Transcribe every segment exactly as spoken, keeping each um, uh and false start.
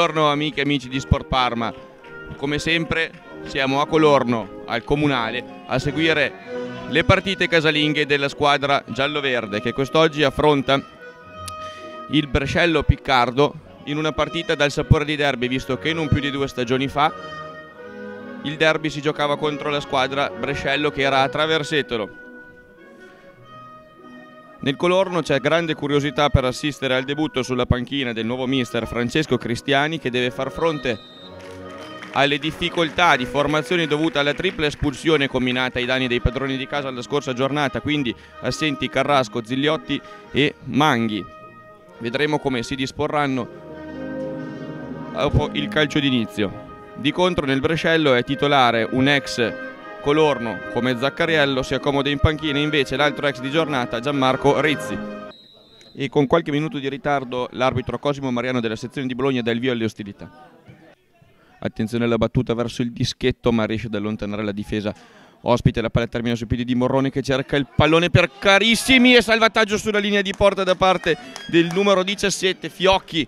Buongiorno amiche e amici di Sport Parma, come sempre siamo a Colorno, al Comunale, a seguire le partite casalinghe della squadra giallo-verde che quest'oggi affronta il Brescello Piccardo in una partita dal sapore di derby, visto che non più di due stagioni fa il derby si giocava contro la squadra Brescello che era a Traversetolo. Nel Colorno c'è grande curiosità per assistere al debutto sulla panchina del nuovo mister Francesco Cristiani, che deve far fronte alle difficoltà di formazione dovute alla tripla espulsione combinata ai danni dei padroni di casa la scorsa giornata, quindi assenti Carrasco, Zigliotti e Manghi. Vedremo come si disporranno dopo il calcio d'inizio. Di contro nel Brescello è titolare un ex Colorno come Zaccariello, si accomoda in panchina invece l'altro ex di giornata Gianmarco Rizzi. E con qualche minuto di ritardo l'arbitro Cosimo Mariano della sezione di Bologna dà il via alle ostilità. Attenzione alla battuta verso il dischetto, ma riesce ad allontanare la difesa ospite. La palla termina sui piedi di Morrone che cerca il pallone per Carissimi e salvataggio sulla linea di porta da parte del numero diciassette Fiocchi.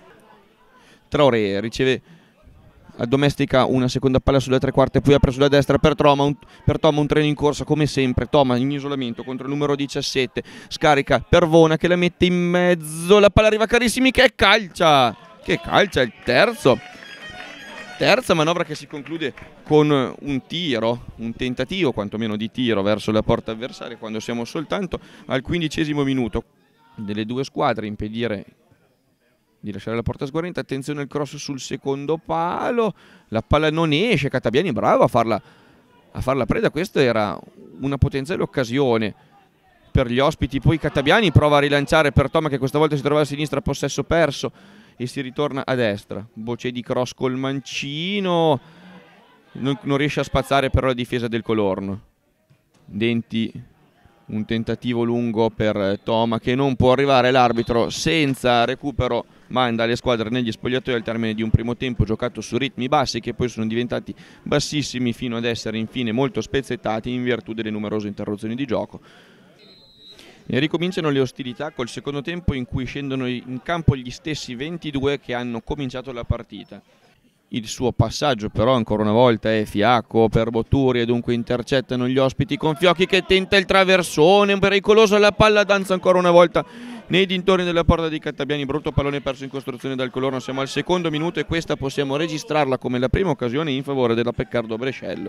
Traoré riceve, addomestica una seconda palla sulla tre quarti, poi apre sulla destra per Toma, un, per Toma un treno in corsa come sempre. Toma in isolamento contro il numero diciassette, scarica per Vona che la mette in mezzo, la palla arriva a Carissimi che calcia, che calcia il terzo. Terza manovra che si conclude con un tiro, un tentativo quantomeno di tiro verso la porta avversaria, quando siamo soltanto al quindicesimo minuto. Delle due squadre impedire di lasciare la porta sguarnita. Attenzione al cross sul secondo palo, la palla non esce, Catabiani bravo a farla, a farla preda. Questa era una potenziale occasione per gli ospiti, poi Catabiani prova a rilanciare per Toma che questa volta si trova a sinistra, possesso perso e si ritorna a destra. Voce di cross col mancino, non, non riesce a spazzare però la difesa del Colorno. Denti, un tentativo lungo per Toma che non può arrivare, l'arbitro senza recupero manda le squadre negli spogliatoi al termine di un primo tempo giocato su ritmi bassi che poi sono diventati bassissimi fino ad essere infine molto spezzettati in virtù delle numerose interruzioni di gioco. E ricominciano le ostilità col secondo tempo in cui scendono in campo gli stessi ventidue che hanno cominciato la partita. Il suo passaggio però ancora una volta è fiacco per Botturi e dunque intercettano gli ospiti con Fiocchi che tenta il traversone pericoloso, la palla danza ancora una volta nei dintorni della porta di Catabiani. Brutto pallone perso in costruzione dal Colorno. Siamo al secondo minuto e questa possiamo registrarla come la prima occasione in favore della Piccardo Brescello.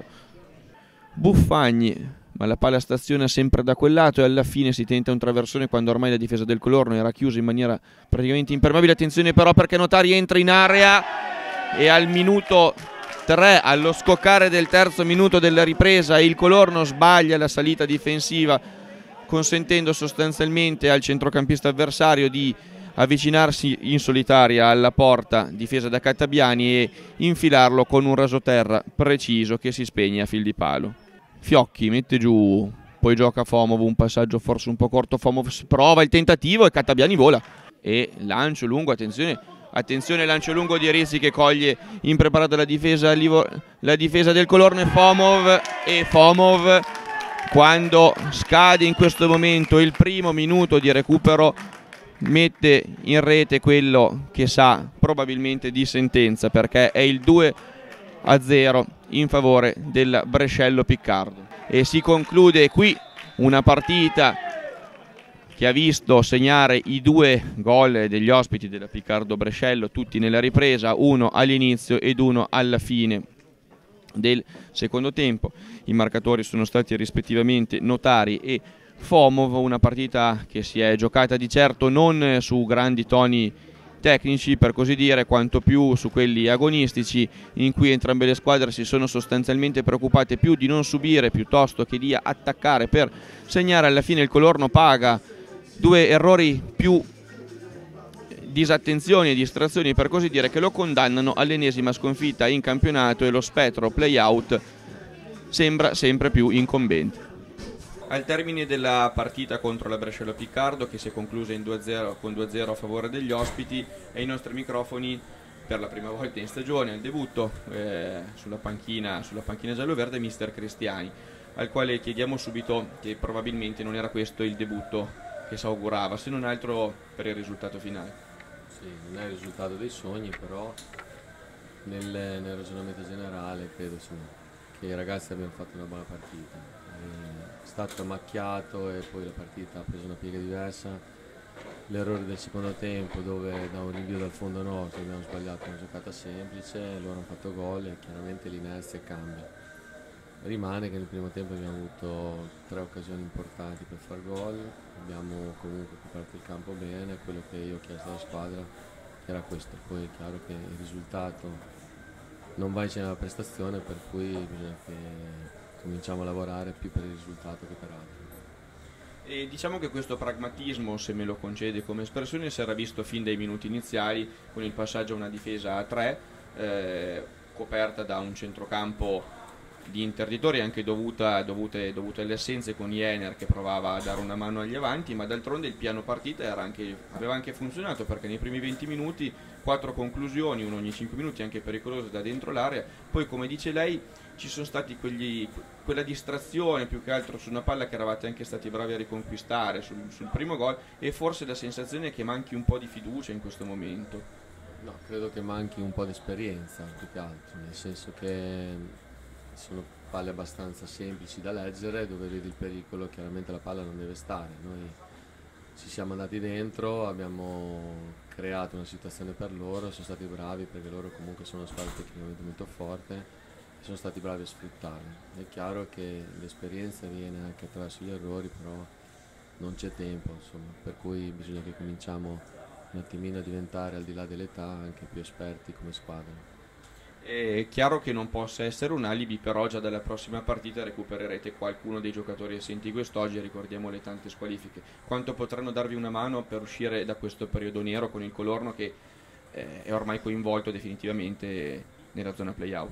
Buffagni, ma la palla staziona sempre da quel lato e alla fine si tenta un traversone quando ormai la difesa del Colorno era chiusa in maniera praticamente impermeabile. Attenzione però perché Notari entra in area e al minuto tre, allo scoccare del terzo minuto della ripresa, il Colorno sbaglia la salita difensiva, consentendo sostanzialmente al centrocampista avversario di avvicinarsi in solitaria alla porta difesa da Catabiani e infilarlo con un rasoterra preciso che si spegne a fil di palo. Fiocchi mette giù, poi gioca Fomov, un passaggio forse un po' corto, Fomov prova il tentativo e Catabiani vola e lancio lungo, attenzione, attenzione lancio lungo di Rizzi che coglie impreparata la difesa, la difesa del Colorno e Fomov, e Fomov quando scade in questo momento il primo minuto di recupero mette in rete quello che sa probabilmente di sentenza, perché è il due a zero in favore del Brescello Piccardo e si conclude qui una partita che ha visto segnare i due gol degli ospiti della Piccardo Brescello, tutti nella ripresa, uno all'inizio ed uno alla fine del secondo tempo. I marcatori sono stati rispettivamente Notari e Fomov, una partita che si è giocata di certo non su grandi toni tecnici per così dire, quanto più su quelli agonistici, in cui entrambe le squadre si sono sostanzialmente preoccupate più di non subire piuttosto che di attaccare per segnare. Alla fine il Colorno paga due errori più disattenzioni e distrazioni per così dire che lo condannano all'ennesima sconfitta in campionato e lo spettro play-out sembra sempre più incombente. Al termine della partita contro la Brescello Piccardo, che si è conclusa in due a zero, con due a zero a favore degli ospiti, e ai nostri microfoni per la prima volta in stagione al debutto eh, sulla panchina, sulla panchina giallo-verde mister Cristiani, al quale chiediamo subito che probabilmente non era questo il debutto che si augurava, se non altro per il risultato finale. Sì, non è il risultato dei sogni, però nel, nel ragionamento generale credo insomma, che i ragazzi abbiano fatto una buona partita. È stato macchiato e poi la partita ha preso una piega diversa. L'errore del secondo tempo dove da un rinvio dal fondo nostro abbiamo sbagliato una giocata semplice, loro hanno fatto gol e chiaramente l'inerzia cambia. Rimane che nel primo tempo abbiamo avuto tre occasioni importanti per far gol, abbiamo comunque coperto il campo bene, quello che io ho chiesto alla squadra era questo. Poi è chiaro che il risultato non va insieme alla prestazione, per cui bisogna che cominciamo a lavorare più per il risultato che per altro. E diciamo che questo pragmatismo, se me lo concede come espressione, si era visto fin dai minuti iniziali con il passaggio a una difesa a tre, eh, coperta da un centrocampo di interditori anche dovuta, dovute, dovute alle assenze, con Jener che provava a dare una mano agli avanti, ma d'altronde il piano partita era anche, aveva anche funzionato, perché nei primi venti minuti quattro conclusioni, uno ogni cinque minuti, anche pericolose da dentro l'area. Poi, come dice lei, ci sono stati quegli, quella distrazione più che altro su una palla che eravate anche stati bravi a riconquistare sul, sul primo gol, e forse la sensazione è che manchi un po' di fiducia in questo momento. No, credo che manchi un po' di esperienza più che altro, nel senso che sono palle abbastanza semplici da leggere, dove vedi il pericolo chiaramente la palla non deve stare. Noi ci siamo andati dentro, abbiamo creato una situazione per loro, sono stati bravi perché loro comunque sono una squadra tecnicamente molto forte e sono stati bravi a sfruttarla. È chiaro che l'esperienza viene anche attraverso gli errori, però non c'è tempo, insomma, per cui bisogna che cominciamo un attimino a diventare, al di là dell'età, anche più esperti come squadra. È chiaro che non possa essere un alibi, però già dalla prossima partita recupererete qualcuno dei giocatori assenti quest'oggi, ricordiamo le tante squalifiche. Quanto potranno darvi una mano per uscire da questo periodo nero con il Colorno che eh, è ormai coinvolto definitivamente nella zona play-out?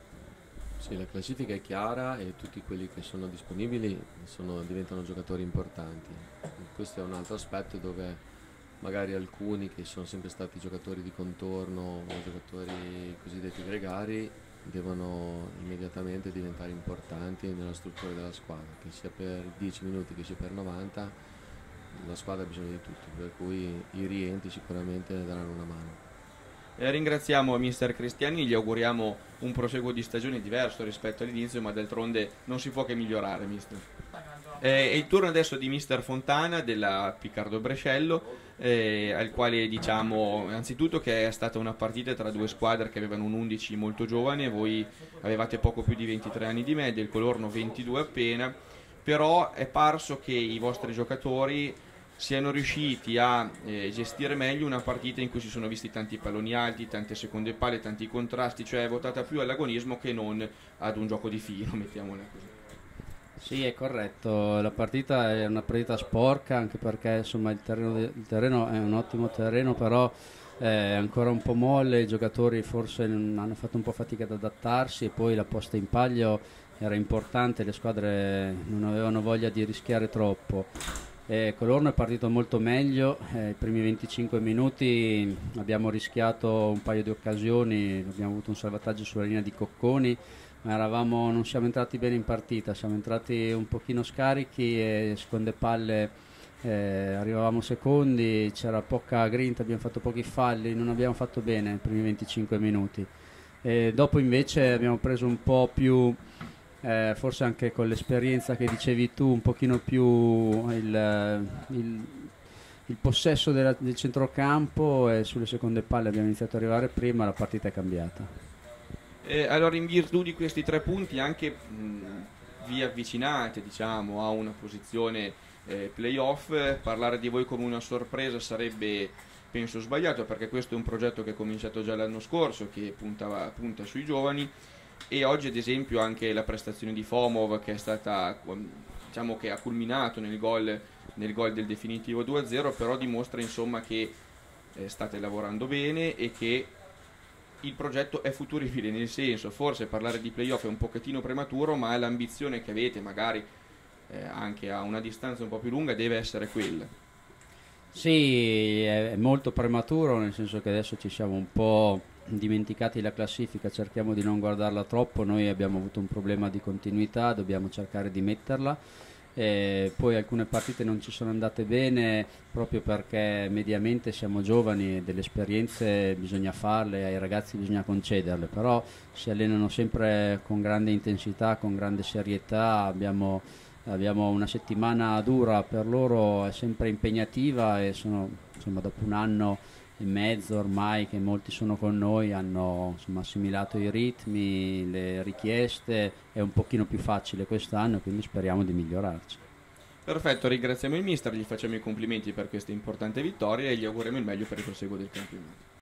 Sì, la classifica è chiara e tutti quelli che sono disponibili sono, diventano giocatori importanti. Questo è un altro aspetto dove magari alcuni che sono sempre stati giocatori di contorno o giocatori cosiddetti gregari devono immediatamente diventare importanti nella struttura della squadra, che sia per dieci minuti che sia per novanta, la squadra ha bisogno di tutti, per cui i rientri sicuramente ne daranno una mano. Eh, ringraziamo mister Cristiani, gli auguriamo un proseguo di stagione diverso rispetto all'inizio, ma d'altronde non si può che migliorare, mister. Eh, è il turno adesso di mister Fontana della Piccardo Brescello, eh, al quale diciamo anzitutto che è stata una partita tra due squadre che avevano un undici molto giovane. Voi avevate poco più di ventitré anni di media, il Colorno ventidue appena, però è parso che i vostri giocatori siano riusciti a eh, gestire meglio una partita in cui si sono visti tanti palloni alti, tante seconde palle, tanti contrasti, cioè è votata più all'agonismo che non ad un gioco di filo, mettiamola così. Sì, è corretto, la partita è una partita sporca, anche perché insomma il terreno, il terreno è un ottimo terreno, però è ancora un po' molle, i giocatori forse hanno fatto un po' fatica ad adattarsi, e poi la posta in palio era importante, le squadre non avevano voglia di rischiare troppo. Eh, Colorno è partito molto meglio, eh, i primi venticinque minuti abbiamo rischiato un paio di occasioni, abbiamo avuto un salvataggio sulla linea di Cocconi, ma eravamo, non siamo entrati bene in partita, siamo entrati un pochino scarichi e seconde palle eh, arrivavamo secondi, c'era poca grinta, abbiamo fatto pochi falli, non abbiamo fatto bene i primi venticinque minuti. E dopo invece abbiamo preso un po' più... Eh, forse anche con l'esperienza che dicevi tu, un pochino più il, il, il possesso della, del centrocampo, e sulle seconde palle abbiamo iniziato ad arrivare prima, la partita è cambiata. Eh, allora, in virtù di questi tre punti anche mh, vi avvicinate, diciamo, a una posizione eh, playoff. Parlare di voi come una sorpresa sarebbe, penso, sbagliato, perché questo è un progetto che è cominciato già l'anno scorso, che puntava, punta sui giovani. E oggi ad esempio anche la prestazione di Fomov, che è stata, diciamo, che ha culminato nel gol, nel gol del definitivo due a zero, però dimostra insomma che eh, state lavorando bene e che il progetto è futuribile, nel senso, forse parlare di playoff è un pochettino prematuro, ma l'ambizione che avete magari eh, anche a una distanza un po' più lunga deve essere quella. Sì, è molto prematuro, nel senso che adesso ci siamo un po' dimenticati la classifica, cerchiamo di non guardarla troppo, noi abbiamo avuto un problema di continuità, dobbiamo cercare di metterla, e poi alcune partite non ci sono andate bene proprio perché mediamente siamo giovani e delle esperienze bisogna farle, ai ragazzi bisogna concederle, però si allenano sempre con grande intensità, con grande serietà, abbiamo, abbiamo una settimana dura per loro, è sempre impegnativa e sono, insomma, dopo un anno e mezzo ormai che molti sono con noi, hanno insomma, assimilato i ritmi, le richieste, è un pochino più facile quest'anno, quindi speriamo di migliorarci. Perfetto, ringraziamo il mister, gli facciamo i complimenti per queste importanti vittorie e gli auguriamo il meglio per il proseguo del campionato.